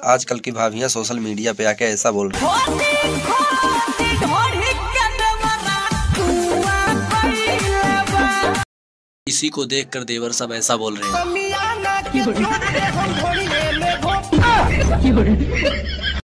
आजकल की भाभियां social media पे आके ऐसा बोल रही इसी को देखकर देवर सब ऐसा बोल रहे हैं।